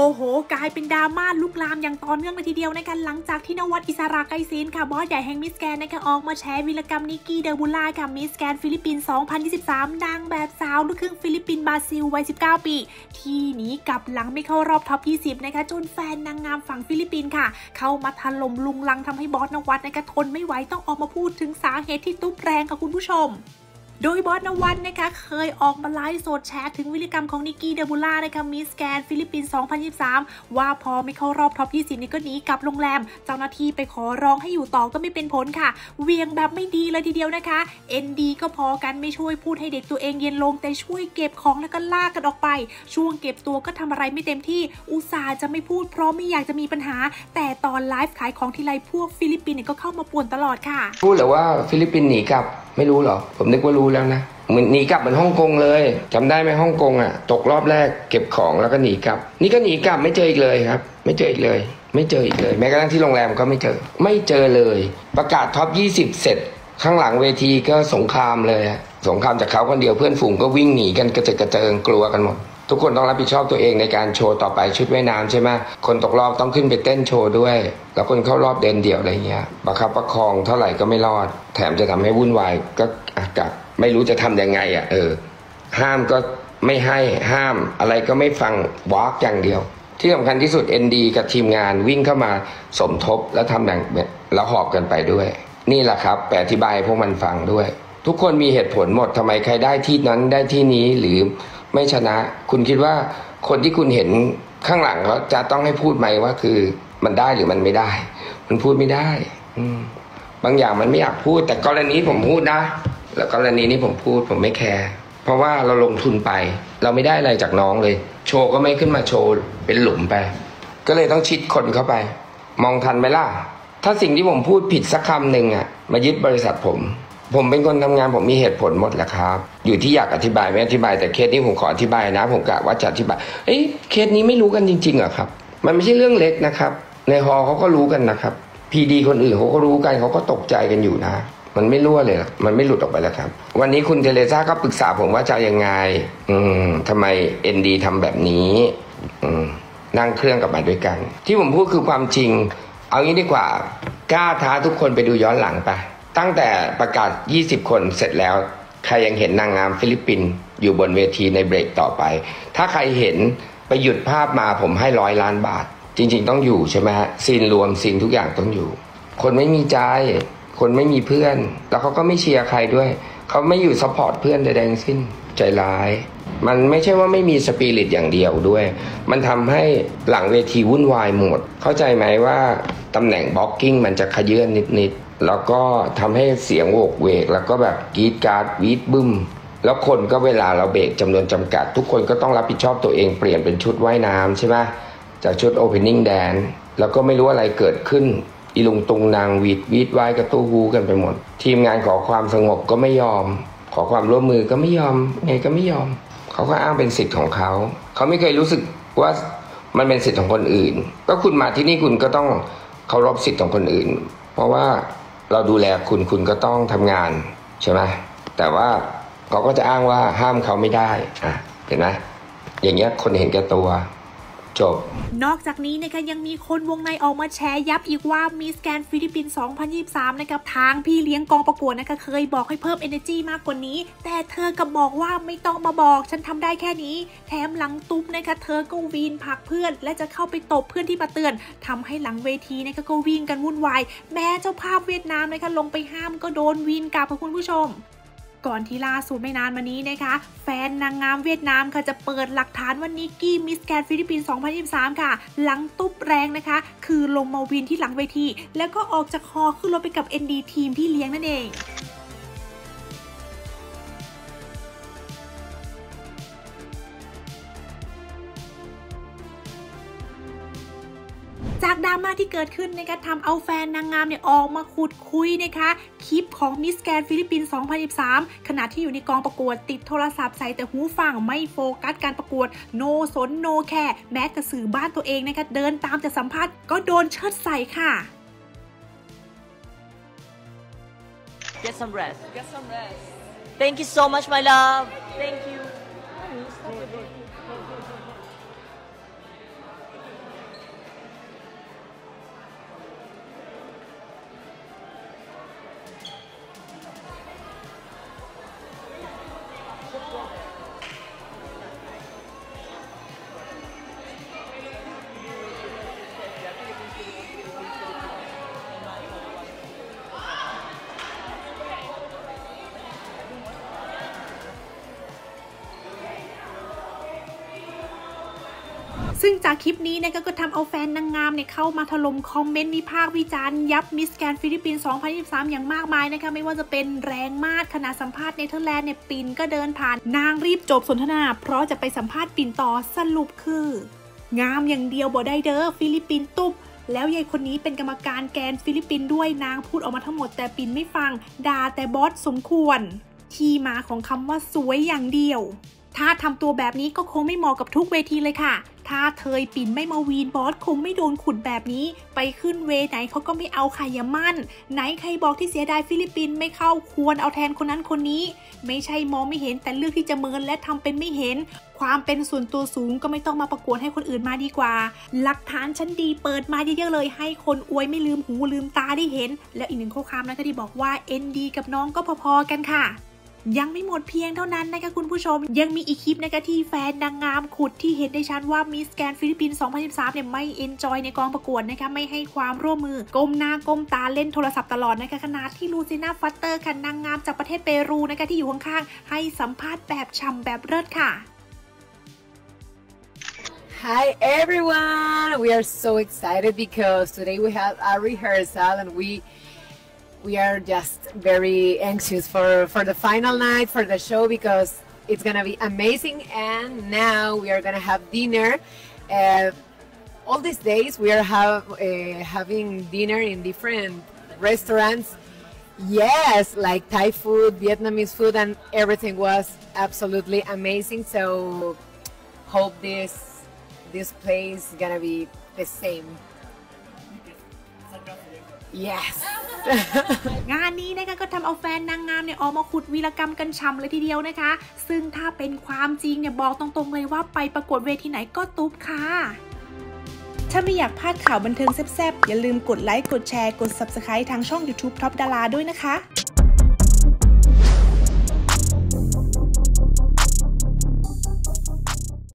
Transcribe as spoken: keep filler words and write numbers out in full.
โหกลายเป็นดราม่าลุกลามอย่างต่อเนื่องเลยทีเดียวนะคะหลังจากที่นวัดอิสระไกรศิลป์ค่ะบอสใหญ่แห่งมิสแกรนด์นะคะออกมาแฉวีรกรรมนิกกี้เดอบูล่าค่ะมิสแกรนด์ฟิลิปปินส์สองพันยี่สิบสามนางแบบสาวลูกครึ่งฟิลิปปินส์บราซิลวัยสิบเก้าปีที่หนีกลับหลังไม่เข้ารอบท็อปยี่สิบนะคะจนแฟนนางงามฝั่งฟิลิปปินส์ค่ะเข้ามาถล่มลุงลังทำให้บอสนวัดนะคะทนไม่ไหวต้องออกมาพูดถึงสาเหตุที่ตุ๊บแรงค่ะคุณผู้ชมโดยบอสนวัดนะคะเคยออกมาไลฟ์สดแชร์ถึงวิรกรรมของนิกกี้เดอบูล่านะคะมิสแกรนด์ฟิลิปปินส์สองพันยี่สิบสามว่าพอไม่เข้ารอบท็อปยี่สิบนี่ก็หนีกลับโรงแรมเจ้าหน้าที่ไปขอร้องให้อยู่ต่อก็ไม่เป็นผลค่ะเวียงแบบไม่ดีเลยทีเดียวนะคะเอ็นดีก็พอกันไม่ช่วยพูดให้เด็กตัวเองเย็นลงแต่ช่วยเก็บของแล้วก็ลากกันออกไปช่วงเก็บตัวก็ทำอะไรไม่เต็มที่อุตส่าห์จะไม่พูดเพราะไม่อยากจะมีปัญหาแต่ตอนไลฟ์ขายของทีไรพวกฟิลิปปินส์ก็เข้ามาป่วนตลอดค่ะพูดหรือว่าฟิลิปปินส์หนีกลับไม่รู้หรอผมนึกว่ารู้แล้วนะเหมือนหนีกลับเหมือนฮ่องกงเลยจำได้ไหมฮ่องกงอ่ะตกรอบแรกเก็บของแล้วก็หนีกลับนี่ก็หนีกลับไม่เจออีกเลยครับไม่เจออีกเลยไม่เจออีกเลยแม้กระทั่งที่โรงแรมก็ไม่เจอไม่เจอเลยประกาศท็อปยี่สิบเสร็จข้างหลังเวทีก็สงครามเลยสงครามจากเขาคนเดียวเพื่อนฝูงก็วิ่งหนีกันกระเจิดกระเจิงกลัวกันหมดทุกคนต้องรับผิดชอบตัวเองในการโชว์ต่อไปชุดว่ายน้ำใช่ไหมคนตกรอบต้องขึ้นไปเต้นโชว์ด้วยแล้วคนเข้ารอบเดินเดี่ยวอะไรเงี้ยประคับประคองเท่าไหร่ก็ไม่รอดแถมจะทำให้วุ่นวายก็อากาศไม่รู้จะทำยังไงอ่ะเออห้ามก็ไม่ให้ห้ามอะไรก็ไม่ฟังวอล์กอย่างเดียวที่สำคัญที่สุด เอ็น ดี กับทีมงานวิ่งเข้ามาสมทบแล้วทำอย่างแล้วหอบกันไปด้วยนี่แหละครับแปลอธิบายพวกมันฟังด้วยทุกคนมีเหตุผลหมดทำไมใครได้ที่นั้นได้ที่นี้หรือไม่ชนะคุณคิดว่าคนที่คุณเห็นข้างหลังเขาจะต้องให้พูดไหมว่าคือมันได้หรือมันไม่ได้มันพูดไม่ได้อืมบางอย่างมันไม่อยากพูดแต่กรณีผมพูดนะแล้วกรณีนี้ผมพูดผมไม่แคร์เพราะว่าเราลงทุนไปเราไม่ได้อะไรจากน้องเลยโชว์ก็ไม่ขึ้นมาโชว์เป็นหลุมไปก็เลยต้องชิดคนเข้าไปมองทันไหมล่ะถ้าสิ่งที่ผมพูดผิดสักคำหนึ่งอ่ะมายึดบริษัทผมผมเป็นคนทำงานผมมีเหตุผลหมดแหละครับอยู่ที่อยากอธิบายไม่อธิบายแต่เคสนี้ผมขออธิบายนะผมกะว่าจะอธิบายเอ้ยเคสนี้ไม่รู้กันจริงๆเหรอครับมันไม่ใช่เรื่องเล็กนะครับในฮอเขาก็รู้กันนะครับพีดีคนอื่นเขาก็รู้กันเขาก็ตกใจกันอยู่นะมันไม่รั่วเลยมันไม่หลุดออกไปแล้วครับวันนี้คุณเทเลซ่าก็ปรึกษาผมว่าจะยังไงอืมทำไม เอ็น ดี ทำแบบนี้อืมนั่งเครื่องกลับมาด้วยกันที่ผมพูดคือความจริงเอางี้ดีกว่ากล้าท้าทุกคนไปดูย้อนหลังไปตั้งแต่ประกาศยี่สิบคนเสร็จแล้วใครยังเห็นนางงามฟิลิปปินส์อยู่บนเวทีในเบรกต่อไปถ้าใครเห็นไปหยุดภาพมาผมให้ร้อยล้านบาทจริงๆต้องอยู่ใช่ไหมฮะซีนรวมซีนทุกอย่างต้องอยู่คนไม่มีใจคนไม่มีเพื่อนแล้วเขาก็ไม่เชียร์ใครด้วยเขาไม่อยู่ซัพพอร์ตเพื่อนใดๆทั้งสิ้นใจร้ายมันไม่ใช่ว่าไม่มีสปิริตอย่างเดียวด้วยมันทำให้หลังเวทีวุ่นวายหมดเข้าใจไหมว่าตำแหน่งบล็อกกิ้งมันจะขยื่นนิดๆแล้วก็ทำให้เสียงโวกเวกแล้วก็แบบกรีดการ์ดวีดบึ้มแล้วคนก็เวลาเราเบรกจำนวนจำกัดทุกคนก็ต้องรับผิดชอบตัวเองเปลี่ยนเป็นชุดว่ายน้ำใช่ไหมจากชุด Opening Dance แล้วก็ไม่รู้อะไรเกิดขึ้นอีลุงตุงนางวีดวีดวายกระตู้ฮูกันไปหมดทีมงานขอความสงบก็ไม่ยอมขอความร่วมมือก็ไม่ยอมไงก็ไม่ยอมเขาก็อ้างเป็นสิทธิ์ของเขาเขาไม่เคยรู้สึกว่ามันเป็นสิทธิ์ของคนอื่นก็คุณมาที่นี่คุณก็ต้องเคารพสิทธิ์ของคนอื่นเพราะว่าเราดูแลคุณคุณก็ต้องทำงานใช่ไหมแต่ว่าเขาก็จะอ้างว่าห้ามเขาไม่ได้อ่ะเห็นไหมอย่างเงี้ยคนเห็นแก่ตัวจบนอกจากนี้นะคะยังมีคนวงในออกมาแชร์ยับอีกว่ามิสแกรนด์ฟิลิปปินส์สองพันยี่สิบสามนะคะทางพี่เลี้ยงกองประกวดนะคะเคยบอกให้เพิ่ม energy มากกว่านี้แต่เธอก็บอกว่าไม่ต้องมาบอกฉันทำได้แค่นี้แถมหลังตุ๊บนะคะเธอก็วีนผลักเพื่อนและจะเข้าไปตบเพื่อนที่มาเตือนทำให้หลังเวทีนะคะก็วิ่งกันวุ่นวายแม้เจ้าภาพเวียดนามนะคะลงไปห้ามก็โดนวีนกลับค่ะคุณผู้ชมก่อนที่ล่าสุดไม่นานมานี้นะคะแฟนนางงามเวียดนามค่ะจะเปิดหลักฐานว่านิกกี้มิสแกรนด์ฟิลิปปินส์สองพันยี่สิบสามค่ะหลังตุ๊บแรงนะคะคือลงมาวินที่หลังเวทีแล้วก็ออกจากฮอขึ้นรถไปกับ เอ็น ดี ทีมที่เลี้ยงนั่นเองจากดราม่าที่เกิดขึ้นนะคะทำเอาแฟนนางงามเนี่ยออกมาขุดคุยนะคะคลิปของมิสแกรนด์ฟิลิปปินส์สองพันยี่สิบสามขณะที่อยู่ในกองประกวดติดโทรศัพท์ใส่แต่หูฟังไม่โฟกัสการประกวดโนสนโนแคร์แม้แต่สื่อบ้านตัวเองนะคะเดินตามจะสัมภาษณ์ก็โดนเชิดใส่ค่ะ Get some rest. Get some rest. Thank you so much, my love. Thank you. ซึ่งจากคลิปนี้นะคะก็ทำเอาแฟนนางงามเนี่ยเข้ามาถล่มคอมเมนต์วิพากษ์วิจารณ์ยับมิสแกรนด์ฟิลิปปินส์ สองพันยี่สิบสาม อย่างมากมายนะคะไม่ว่าจะเป็นแรงมากขณะสัมภาษณ์เนเธอร์แลนด์เนี่ยปิ่นก็เดินผ่านนางรีบจบสนทนาเพราะจะไปสัมภาษณ์ปิ่นต่อสรุปคืองามอย่างเดียวบ่ได้เด้อฟิลิปปินส์ตุ๊บแล้วยายคนนี้เป็นกรรมการแกนฟิลิปปินส์ด้วยนางพูดออกมาทั้งหมดแต่ปิ่นไม่ฟังด่าแต่บอสสมควรที่มาของคำว่าสวยอย่างเดียวถ้าทำตัวแบบนี้ก็คงไม่เหมาะกับทุกเวทีเลยค่ะถ้าเธยปิ่นไม่มาวีนบอสคงไม่โดนขุดแบบนี้ไปขึ้นเวไหนเขาก็ไม่เอาใครอย่ามั่นไหนใครบอกที่เสียดายฟิลิปปินส์ไม่เข้าควรเอาแทนคนนั้นคนนี้ไม่ใช่มองไม่เห็นแต่เลือกที่จะเมินและทำเป็นไม่เห็นความเป็นส่วนตัวสูงก็ไม่ต้องมาประกวดให้คนอื่นมาดีกว่าหลักฐานชั้นดีเปิดมาเยอะๆเลยให้คนอวยไม่ลืมหูลืมตาได้เห็นแล้วอีกหนึ่งข้อความนะคะที่บอกว่าเอ็นดีกับน้องก็พอๆกันค่ะยังไม่หมดเพียงเท่านั้นนะคะคุณผู้ชมยังมีอีกคลิปนะคะที่แฟนนางงามขุดที่เห็นได้ชัดว่ามิสแกรนด์ฟิลิปปินส์ สองพันยี่สิบสาม เนี่ยไม่เอนจอยในกองประกวดนะคะไม่ให้ความร่วมมือก้มหน้าก้มตาเล่นโทรศัพท์ตลอดนะคะขณะที่ลูซิน่าฟัตเตอร์ค่ะนางงามจากประเทศเปรูนะคะที่อยู่ข้างๆให้สัมภาษณ์แบบฉ่ำแบบเลิศค่ะ Hi everyone! We are so excited because today we have a rehearsal and we we are just very anxious for, for the final night, for the show, because it's gonna be amazing. And now we are gonna have dinner. Uh, all these days we are have, uh, having dinner in different restaurants. Yes, like Thai food, Vietnamese food, and everything was absolutely amazing. So hope this this place is gonna be the same. Yes. งานนี้นะคะก็ทำเอาแฟนนางงามเนี่ยออกมาขุดวีรกรรมกันฉ่ำเลยทีเดียวนะคะซึ่งถ้าเป็นความจริงเนี่ยบอกตรงๆเลยว่าไปประกวดเวทีไหนก็ตุ๊บค่ะถ้าไม่อยากพลาดข่าวบันเทิงแซ่บๆอย่าลืมกดไลค์กดแชร์กด ซับสไครบ์ ทางช่อง ยูทูบ ท็อปดาราด้วยนะคะ